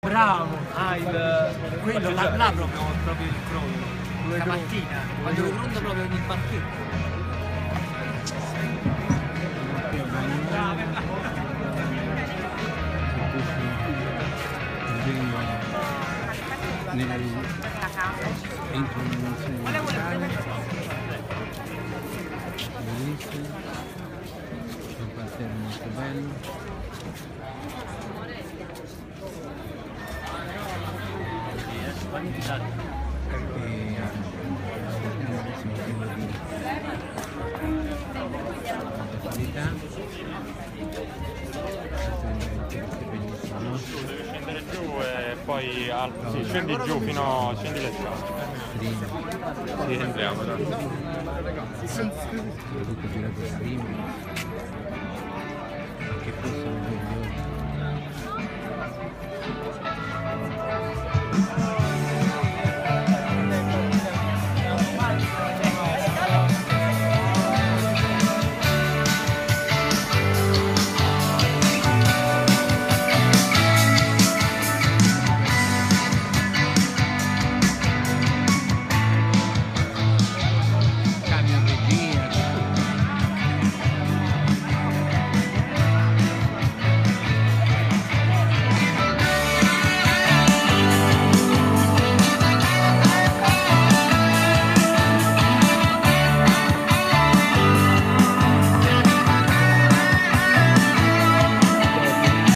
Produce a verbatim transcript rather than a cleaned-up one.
Bravo! Ah, il... Quello là, là proprio, proprio il crollo. Stamattina, quando lo crondo proprio nel parchetto. Nella entro in dimensione musicale, bellissimo, un quartiere molto bello. E aspettiamo adesso un po' di qualità. Devi scendere giù e poi al... sì, scendi giù fino... scendi le scale. Sì, entriamo, dai. Soprattutto girato prima, che possono